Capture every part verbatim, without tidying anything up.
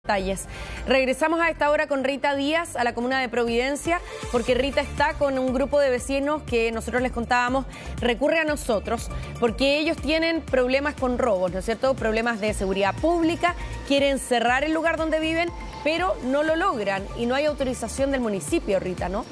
detalles. Regresamos a esta hora con Rita Díaz a la comuna de Providencia, porque Rita está con un grupo de vecinos que nosotros les contábamos, recurre a nosotros, porque ellos tienen problemas con robos, ¿no es cierto? Problemas de seguridad pública, quieren cerrar el lugar donde viven, pero no lo logran y no hay autorización del municipio, Rita, ¿no?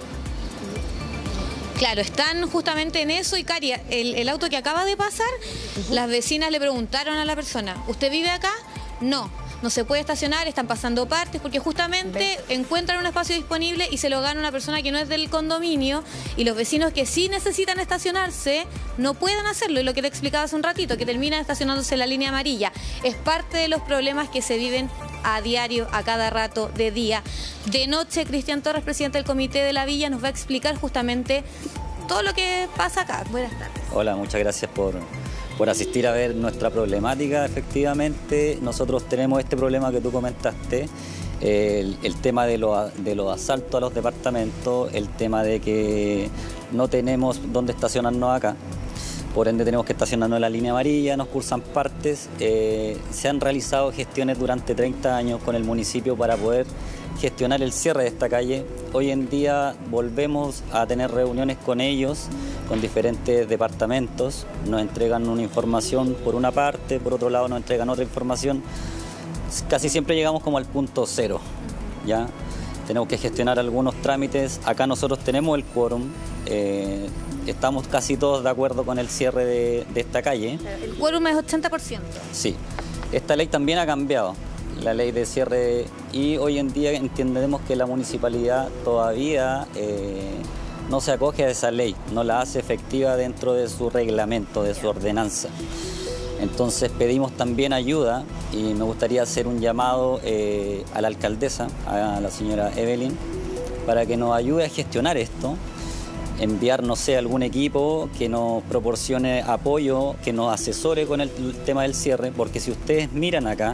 Claro, están justamente en eso y Cari, el, el auto que acaba de pasar, uh-huh. Las vecinas le preguntaron a la persona, ¿usted vive acá? No, no se puede estacionar, están pasando partes porque justamente ¿Ves? encuentran un espacio disponible y se lo gana una persona que no es del condominio y los vecinos que sí necesitan estacionarse no pueden hacerlo, y lo que te explicaba hace un ratito, que terminan estacionándose en la línea amarilla. Es parte de los problemas que se viven a diario, a cada rato, de día. De noche, Cristian Torres, presidente del comité de la villa, nos va a explicar justamente todo lo que pasa acá. Buenas tardes. Hola, muchas gracias por, por asistir a ver nuestra problemática. Efectivamente, nosotros tenemos este problema que tú comentaste, el, el tema de los de los asaltos a los departamentos, el tema de que no tenemos dónde estacionarnos acá. Por ende tenemos que estacionarnos en la línea amarilla, nos cursan partes. Eh, se han realizado gestiones durante treinta años con el municipio para poder gestionar el cierre de esta calle. Hoy en día volvemos a tener reuniones con ellos, con diferentes departamentos. Nos entregan una información por una parte, por otro lado nos entregan otra información. Casi siempre llegamos como al punto cero, ¿ya? Tenemos que gestionar algunos trámites. Acá nosotros tenemos el quórum. Eh, estamos casi todos de acuerdo con el cierre de, de esta calle. El quórum es ochenta por ciento. Sí. Esta ley también ha cambiado, la ley de cierre, y hoy en día entendemos que la municipalidad todavía eh, no se acoge a esa ley, no la hace efectiva dentro de su reglamento, de su ordenanza. Entonces pedimos también ayuda y me gustaría hacer un llamado eh, a la alcaldesa, a la señora Evelyn, para que nos ayude a gestionar esto, enviar, no sé, algún equipo que nos proporcione apoyo, que nos asesore con el tema del cierre, porque si ustedes miran acá,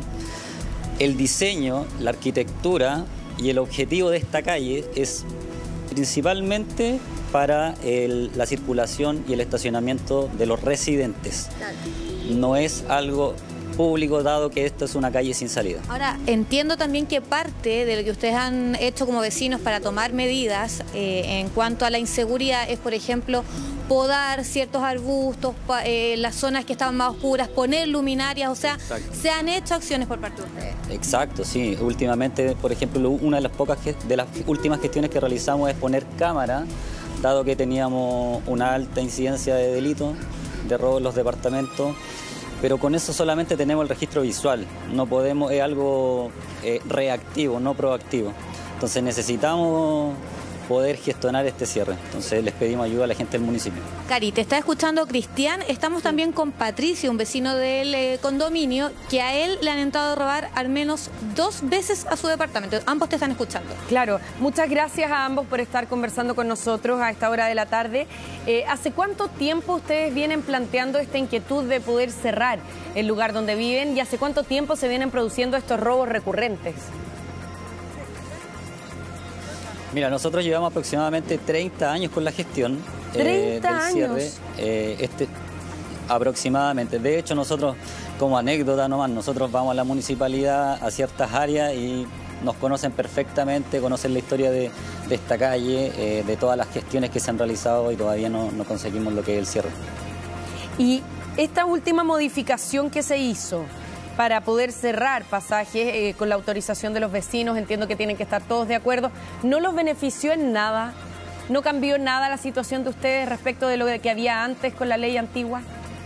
el diseño, la arquitectura y el objetivo de esta calle es principalmente para el, la circulación y el estacionamiento de los residentes. Claro. No es algo público, dado que esto es una calle sin salida. Ahora, entiendo también que parte de lo que ustedes han hecho como vecinos para tomar medidas eh, en cuanto a la inseguridad es, por ejemplo, podar ciertos arbustos, eh, las zonas que estaban más oscuras, poner luminarias, o sea, Exacto. se han hecho acciones por parte de ustedes. Exacto, sí. Últimamente, por ejemplo, una de las pocas de las últimas gestiones que realizamos es poner cámara, dado que teníamos una alta incidencia de delitos, de robo en los departamentos. Pero con eso solamente tenemos el registro visual, no podemos, es algo eh, reactivo, no proactivo. Entonces necesitamos poder gestionar este cierre. Entonces les pedimos ayuda a la gente del municipio. Cari, te está escuchando Cristian. Estamos también con Patricio, un vecino del eh, condominio, que a él le han intentado robar al menos dos veces a su departamento. Ambos te están escuchando. Claro, muchas gracias a ambos por estar conversando con nosotros a esta hora de la tarde. Eh, ¿Hace cuánto tiempo ustedes vienen planteando esta inquietud de poder cerrar el lugar donde viven y hace cuánto tiempo se vienen produciendo estos robos recurrentes? Mira, nosotros llevamos aproximadamente treinta años con la gestión eh, del cierre. años. Eh, este, aproximadamente. De hecho, nosotros, como anécdota nomás, nosotros vamos a la municipalidad, a ciertas áreas y nos conocen perfectamente, conocen la historia de, de esta calle, eh, de todas las gestiones que se han realizado y todavía no, no conseguimos lo que es el cierre. Y esta última modificación que se hizo para poder cerrar pasajes eh, con la autorización de los vecinos, entiendo que tienen que estar todos de acuerdo, ¿no los benefició en nada? ¿No cambió nada la situación de ustedes respecto de lo que había antes con la ley antigua?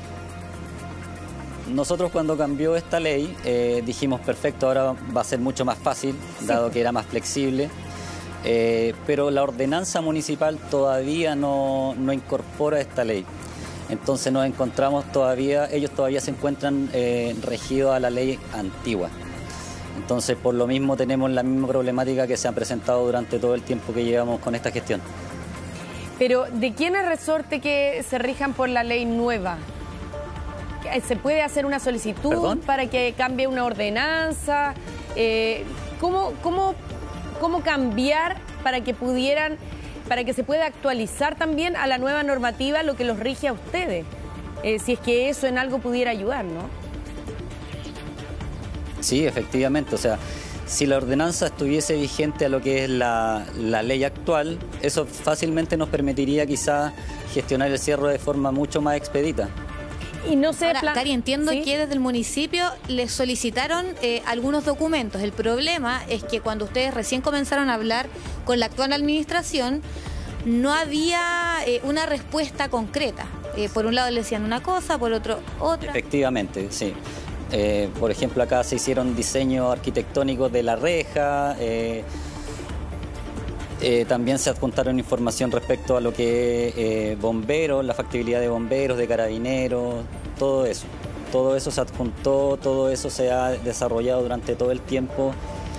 Nosotros cuando cambió esta ley eh, dijimos, perfecto, ahora va a ser mucho más fácil, sí. dado que era más flexible, eh, pero la ordenanza municipal todavía no, no incorpora esta ley. Entonces nos encontramos todavía, ellos todavía se encuentran eh, regidos a la ley antigua. Entonces por lo mismo tenemos la misma problemática que se han presentado durante todo el tiempo que llevamos con esta gestión. Pero ¿de quién es resorte que se rijan por la ley nueva? ¿Se puede hacer una solicitud ¿Perdón? para que cambie una ordenanza? Eh, ¿cómo, cómo, ¿Cómo cambiar para que pudieran... para que se pueda actualizar también a la nueva normativa lo que los rige a ustedes? Eh, si es que eso en algo pudiera ayudar, ¿no? Sí, efectivamente, o sea, si la ordenanza estuviese vigente a lo que es la, la ley actual, eso fácilmente nos permitiría quizás gestionar el cierre de forma mucho más expedita. Y no sé, Ahora, plan... Cari, entiendo ¿Sí? que desde el municipio les solicitaron eh, algunos documentos. El problema es que cuando ustedes recién comenzaron a hablar con la actual administración, no había eh, una respuesta concreta. Eh, por un lado le decían una cosa, por otro otra. Efectivamente, sí. Eh, por ejemplo, acá se hicieron diseños arquitectónicos de la reja, eh, eh, también se adjuntaron información respecto a lo que es eh, bomberos, la factibilidad de bomberos, de carabineros, todo eso. Todo eso se adjuntó, todo eso se ha desarrollado durante todo el tiempo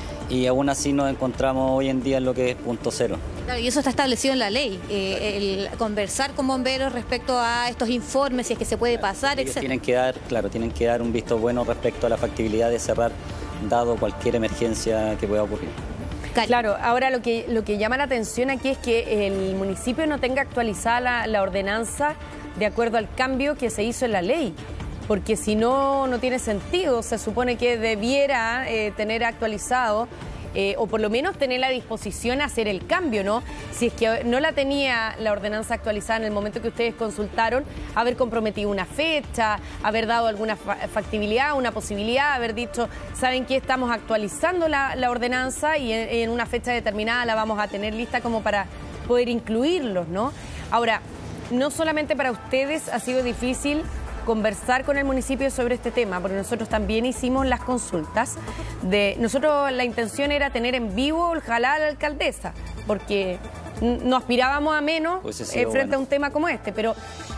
y aún así nos encontramos hoy en día en lo que es punto cero. Claro, y eso está establecido en la ley, eh, el conversar con bomberos respecto a estos informes, si es que se puede pasar, Ellos etcétera. tienen que dar, claro, tienen que dar un visto bueno respecto a la factibilidad de cerrar, dado cualquier emergencia que pueda ocurrir. Cari. Claro, ahora lo que, lo que llama la atención aquí es que el municipio no tenga actualizada la, la ordenanza de acuerdo al cambio que se hizo en la ley, porque si no, no tiene sentido. Se supone que debiera eh, tener actualizado eh, o por lo menos tener la disposición a hacer el cambio, ¿no? Si es que no la tenía la ordenanza actualizada en el momento que ustedes consultaron, haber comprometido una fecha, haber dado alguna fa factibilidad, una posibilidad, haber dicho, ¿saben qué? Estamos actualizando la, la ordenanza y en, en una fecha determinada la vamos a tener lista como para poder incluirlos, ¿no? Ahora, no solamente para ustedes ha sido difícil conversar con el municipio sobre este tema, porque nosotros también hicimos las consultas. De, nosotros la intención era tener en vivo, ojalá, a la alcaldesa, porque no aspirábamos a menos pues eh, frente bueno. a un tema como este, pero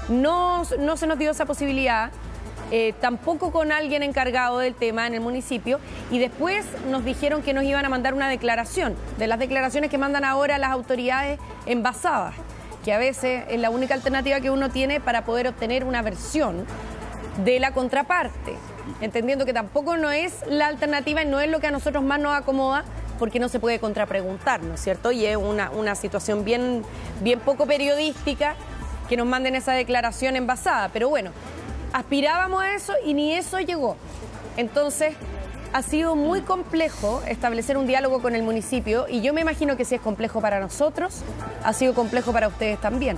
no, no se nos dio esa posibilidad, eh, tampoco con alguien encargado del tema en el municipio, y después nos dijeron que nos iban a mandar una declaración, de las declaraciones que mandan ahora las autoridades envasadas, que a veces es la única alternativa que uno tiene para poder obtener una versión de la contraparte, entendiendo que tampoco no es la alternativa y no es lo que a nosotros más nos acomoda, porque no se puede contrapreguntar, ¿no es cierto? Y es una, una situación bien, bien poco periodística que nos manden esa declaración envasada, pero bueno, aspirábamos a eso y ni eso llegó. Entonces, ha sido muy complejo establecer un diálogo con el municipio y yo me imagino que si es complejo para nosotros, ha sido complejo para ustedes también.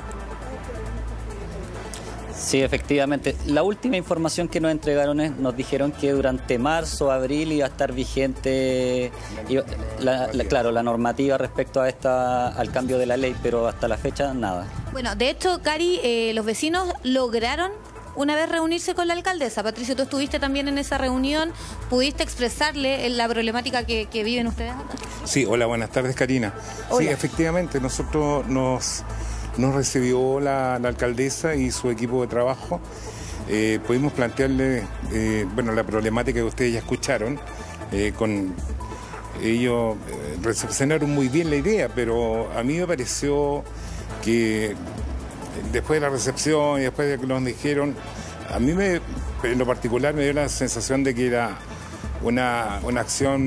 Sí, efectivamente. La última información que nos entregaron es, nos dijeron que durante marzo, abril iba a estar vigente, iba, la, la, claro, la normativa respecto a esta, al cambio de la ley, pero hasta la fecha nada. Bueno, de hecho, Cari, eh, los vecinos lograron una vez reunirse con la alcaldesa. Patricio, tú estuviste también en esa reunión, ¿pudiste expresarle la problemática que, que viven ustedes acá? Sí, hola, buenas tardes, Karina. Hola. Sí, efectivamente, nosotros nos, nos recibió la, la alcaldesa y su equipo de trabajo. Eh, pudimos plantearle, eh, bueno, la problemática que ustedes ya escucharon. Eh, con ellos eh, recepcionaron muy bien la idea, pero a mí me pareció que después de la recepción y después de que nos dijeron, a mí me, en lo particular me dio la sensación de que era una, una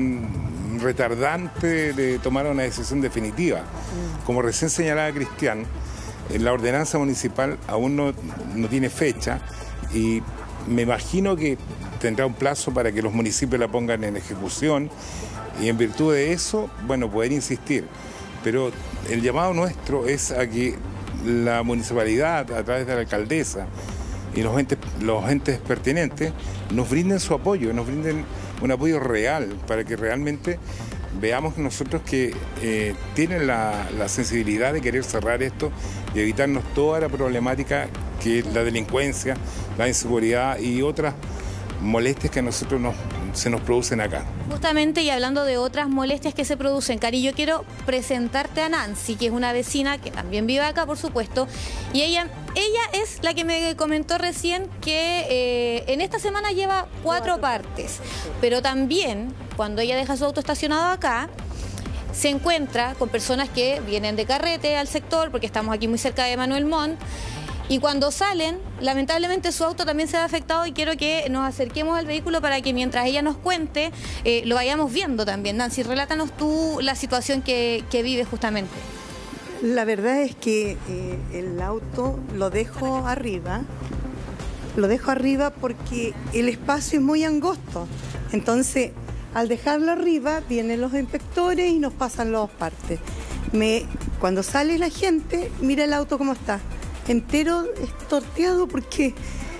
acción retardante de tomar una decisión definitiva. Como recién señalaba Cristian, la ordenanza municipal aún no, no tiene fecha y me imagino que tendrá un plazo para que los municipios la pongan en ejecución y en virtud de eso, bueno, poder insistir. Pero el llamado nuestro es a que la municipalidad, a través de la alcaldesa y los entes, los entes pertinentes, nos brinden su apoyo, nos brinden un apoyo real para que realmente veamos nosotros que eh, tienen la, la sensibilidad de querer cerrar esto y evitarnos toda la problemática que es la delincuencia, la inseguridad y otras molestias que a nosotros nos, se nos producen acá. Justamente, y hablando de otras molestias que se producen, Cari, yo quiero presentarte a Nancy, que es una vecina que también vive acá, por supuesto, y ella, ella es la que me comentó recién que eh, en esta semana lleva cuatro partes, pero también cuando ella deja su auto estacionado acá, se encuentra con personas que vienen de carrete al sector, porque estamos aquí muy cerca de Manuel Montt, y cuando salen, lamentablemente su auto también se ha afectado y quiero que nos acerquemos al vehículo para que mientras ella nos cuente, eh, lo vayamos viendo también. Nancy, relátanos tú la situación que, que vives justamente. La verdad es que eh, el auto lo dejo arriba, lo dejo arriba porque el espacio es muy angosto. Entonces, Al dejarlo arriba, vienen los inspectores y nos pasan las partes. Me, cuando sale la gente, mira el auto cómo está. Entero estorteado porque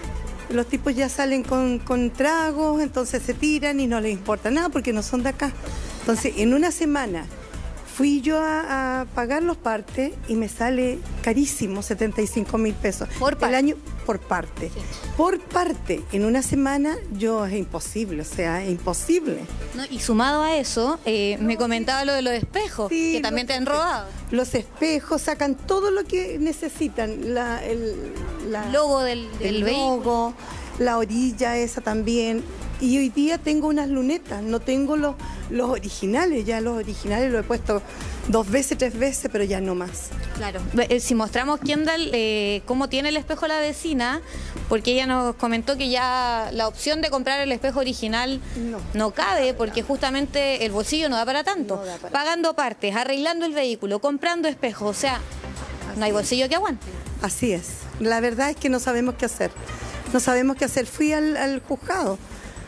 los tipos ya salen con, con tragos, entonces se tiran y no les importa nada porque no son de acá. Entonces, en una semana fui yo a, a pagar los partes y me sale carísimo, setenta y cinco mil pesos. Por parte. El año, por parte. Sí. Por parte. En una semana yo es imposible, o sea, es imposible. No, y sumado a eso, eh, me comentaba lo de los espejos, sí, que también te han robado. Los espejos sacan todo lo que necesitan. La, el la, logo del, del el vehículo. logo, la orilla esa también. Y hoy día tengo unas lunetas, no tengo los, los originales, ya los originales los he puesto dos veces, tres veces, pero ya no más. Claro, si mostramos, Kendall, eh, cómo tiene el espejo la vecina, porque ella nos comentó que ya la opción de comprar el espejo original no, no cabe, porque justamente el bolsillo no da para tanto. No da para Pagando partes, arreglando el vehículo, comprando espejos, o sea, Así no hay bolsillo que aguante. Así es, la verdad es que no sabemos qué hacer, no sabemos qué hacer. Fui al, al juzgado.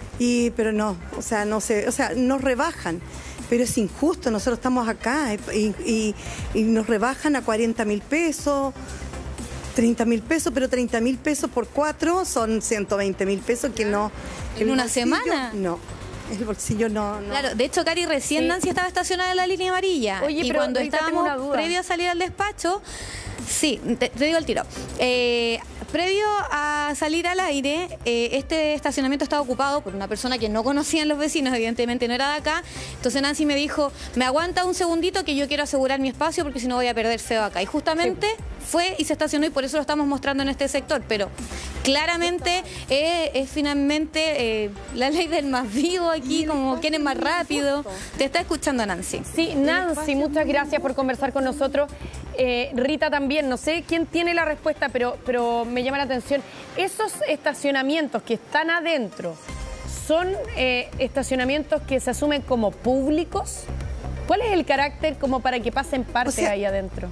Y, pero no, o sea, no sé, o sea, nos rebajan, pero es injusto, nosotros estamos acá y, y, y nos rebajan a cuarenta mil pesos, treinta mil pesos, pero treinta mil pesos por cuatro son ciento veinte mil pesos que no... ¿En una semana? No. El bolsillo no, no. Claro, de hecho, Cari, recién sí. Nancy estaba estacionada en la línea amarilla. Oye, y pero cuando estábamos previo a salir al despacho, sí, te, te digo el tiro. Eh, previo a salir al aire, eh, este estacionamiento estaba ocupado por una persona que no conocían los vecinos, evidentemente no era de acá. Entonces Nancy me dijo, me aguanta un segundito que yo quiero asegurar mi espacio porque si no voy a perder feo acá. Y justamente sí. fue y se estacionó y por eso lo estamos mostrando en este sector. Pero claramente eh, es finalmente eh, la ley del más vivo aquí, como quién es más rápido. Te está escuchando Nancy. Sí, Nancy, muchas gracias por conversar con nosotros. Eh, Rita también, no sé quién tiene la respuesta, pero, pero me llama la atención. ¿Esos estacionamientos que están adentro son eh, estacionamientos que se asumen como públicos? ¿Cuál es el carácter como para que pasen parte o sea, ahí adentro?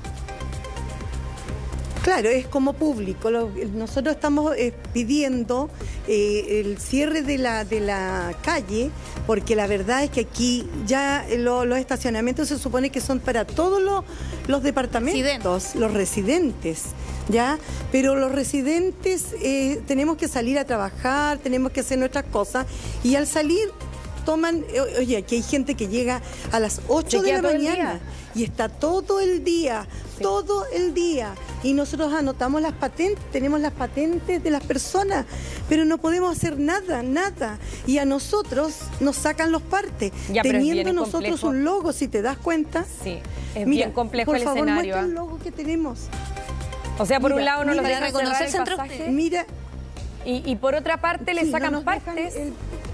Claro, es como público. Lo, nosotros estamos eh, pidiendo eh, el cierre de la, de la calle, porque la verdad es que aquí ya lo, los estacionamientos se supone que son para todos los, los departamentos, residentes. los residentes, ¿ya? Pero los residentes eh, tenemos que salir a trabajar, tenemos que hacer nuestras cosas, y al salir toman, oye, aquí hay gente que llega a las ocho de la mañana y está todo el día, sí. todo el día. Y nosotros anotamos las patentes, tenemos las patentes de las personas, pero no podemos hacer nada, nada. Y a nosotros nos sacan los partes, ya, teniendo nosotros complejo. un logo, si te das cuenta. Sí, es mira, bien complejo por el favor, escenario. Muestra el logo que tenemos. O sea, por mira, un lado no mira, los dejan cerrar el centro pasaje. Mira. Y, y por otra parte sí, le sacan no partes. El...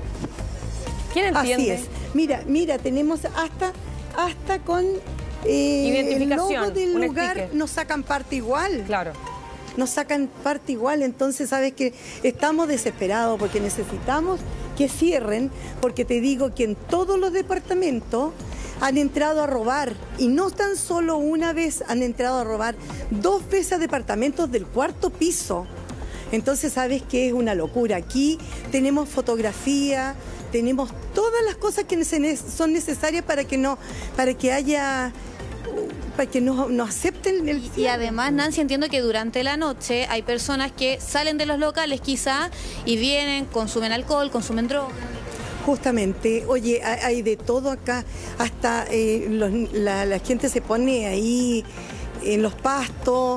¿Quién entiende? Así es. Mira, mira, tenemos hasta, hasta con eh, identificación, el logo del lugar, sticker. Nos sacan parte igual. Claro. Nos sacan parte igual, entonces sabes que estamos desesperados porque necesitamos que cierren, porque te digo que en todos los departamentos han entrado a robar, y no tan solo una vez, han entrado a robar dos veces a departamentos del cuarto piso. Entonces sabes que es una locura. Aquí tenemos fotografía, tenemos todas las cosas que son necesarias para que no, para que haya, para que nos no acepten el y, y además, Nancy, entiendo que durante la noche hay personas que salen de los locales quizá y vienen, consumen alcohol, consumen droga. Justamente, oye, hay de todo acá, hasta eh, los, la, la gente se pone ahí en los pastos.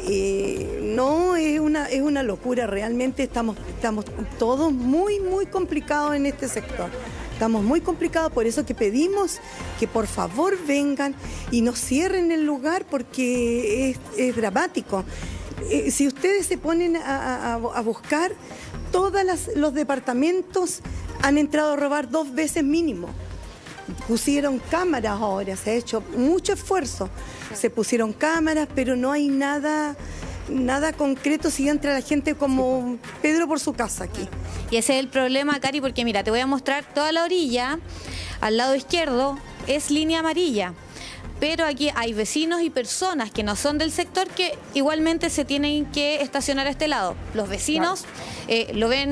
Eh, no, es una, es una locura, realmente estamos, estamos todos muy, muy complicados en este sector. Estamos muy complicados, por eso que pedimos que por favor vengan y nos cierren el lugar porque es, es dramático. Eh, si ustedes se ponen a, a, a buscar, todos los departamentos han entrado a robar dos veces mínimo. Pusieron cámaras ahora, se ha hecho mucho esfuerzo. Se pusieron cámaras, pero no hay nada, nada concreto si entra la gente como Pedro por su casa aquí. Y ese es el problema, Cari, porque mira, te voy a mostrar toda la orilla. Al lado izquierdo es línea amarilla. Pero aquí hay vecinos y personas que no son del sector que igualmente se tienen que estacionar a este lado. Los vecinos claro. eh, lo ven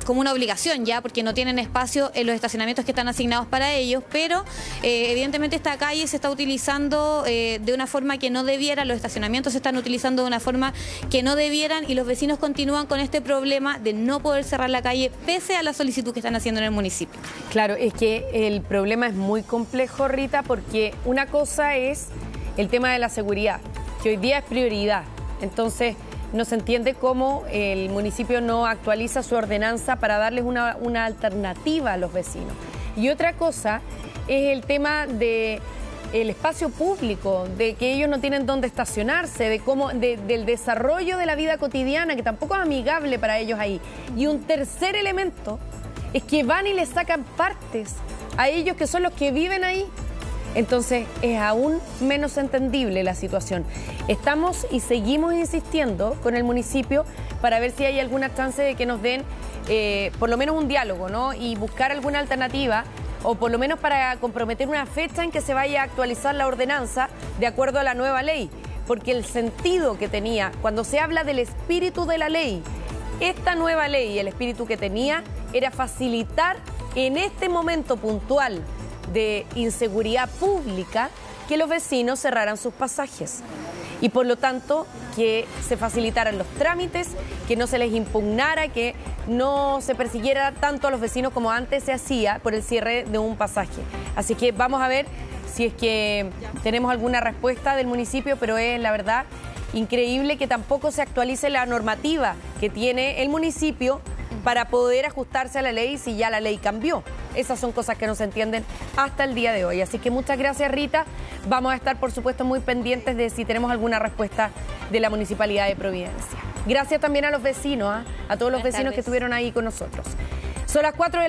como una obligación ya, porque no tienen espacio en los estacionamientos que están asignados para ellos, pero eh, evidentemente esta calle se está utilizando eh, de una forma que no debiera, los estacionamientos se están utilizando de una forma que no debieran y los vecinos continúan con este problema de no poder cerrar la calle pese a la solicitud que están haciendo en el municipio. Claro, es que el problema es muy complejo, Rita, porque una cosa es el tema de la seguridad, que hoy día es prioridad. Entonces, no se entiende cómo el municipio no actualiza su ordenanza para darles una, una alternativa a los vecinos. Y otra cosa es el tema de el espacio público, de que ellos no tienen dónde estacionarse, de cómo, de, del desarrollo de la vida cotidiana, que tampoco es amigable para ellos ahí. Y un tercer elemento es que van y les sacan partes a ellos que son los que viven ahí. Entonces es aún menos entendible la situación. Estamos y seguimos insistiendo con el municipio para ver si hay alguna chance de que nos den eh, por lo menos un diálogo, ¿no? Y buscar alguna alternativa, o por lo menos para comprometer una fecha en que se vaya a actualizar la ordenanza de acuerdo a la nueva ley. Porque el sentido que tenía, cuando se habla del espíritu de la ley, esta nueva ley, el espíritu que tenía, era facilitar en este momento puntual de inseguridad pública que los vecinos cerraran sus pasajes y por lo tanto que se facilitaran los trámites, que no se les impugnara, que no se persiguiera tanto a los vecinos como antes se hacía por el cierre de un pasaje. Así que vamos a ver si es que tenemos alguna respuesta del municipio, pero es la verdad increíble que tampoco se actualice la normativa que tiene el municipio para poder ajustarse a la ley si ya la ley cambió. Esas son cosas que no se entienden hasta el día de hoy. Así que muchas gracias, Rita. Vamos a estar, por supuesto, muy pendientes de si tenemos alguna respuesta de la Municipalidad de Providencia. Gracias también a los vecinos, ¿eh? a todos los vecinos que estuvieron ahí con nosotros. Son las cuatro de